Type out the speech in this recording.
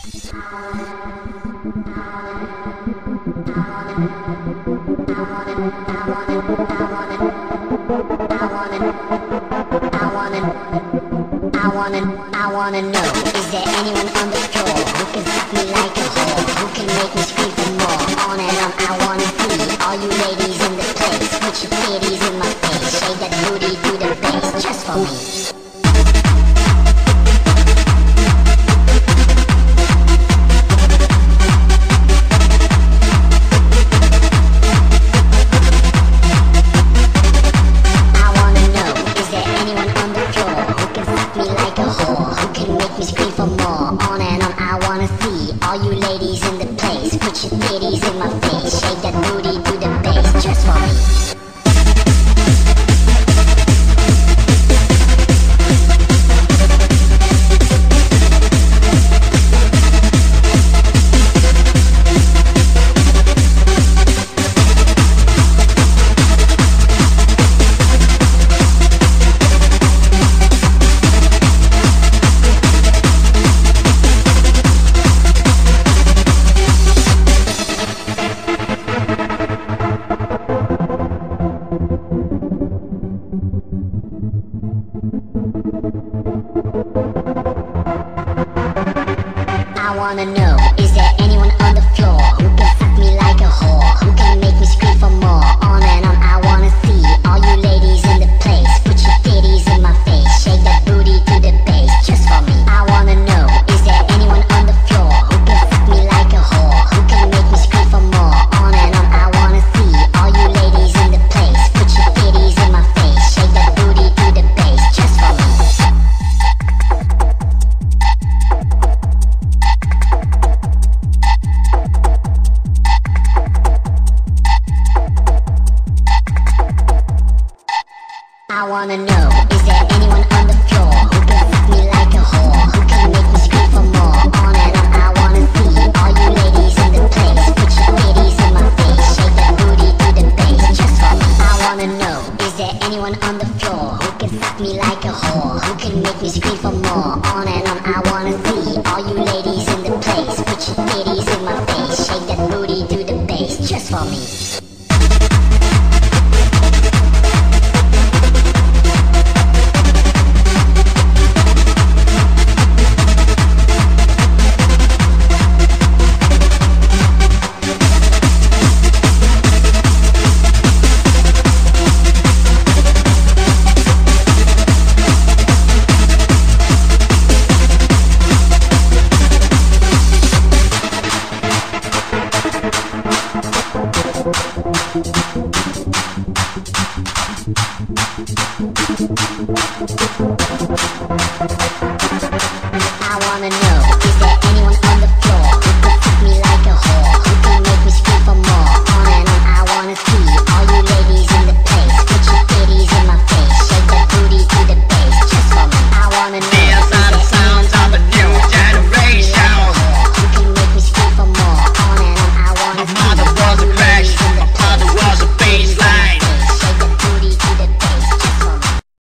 I wanna know, is there anyone on the floor who can fuck me like a whore, who can make me scream for more? On and on, I wanna see all you ladies in the place. Put your titties in my face, shake that booty to the bass, just for me. All you ladies in the place, put your titties in my face, shake that booty to the bass, just for me. I wanna know, is there anyone on the floor who can fuck me like a whore, who can make me scream for more? On and on, I wanna see all you ladies in the place. Put your titties in my face, shake that booty to the bass, just for me. I wanna know, is there anyone on the floor who can fuck me like a whore, who can make me scream for more? On and on, I wanna see all you ladies in the place. Put your titties in my face, shake that booty to the bass, just for me. I wanna know, is there anyone on the floor who can fuck me like a whore, who can make me scream for more? On and on, I wanna see all you ladies in the place. Put your titties in my face, shake that booty to the bass, just for me. I wanna know, is there anyone on the floor who can fuck me like a whore, who can make me scream for more? On and on, I wanna see all you ladies in the place. Put your titties in my face, shake that booty to the bass, just for me.